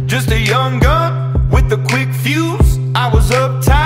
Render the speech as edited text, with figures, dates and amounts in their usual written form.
Just a young gun with a quick fuse. I was uptight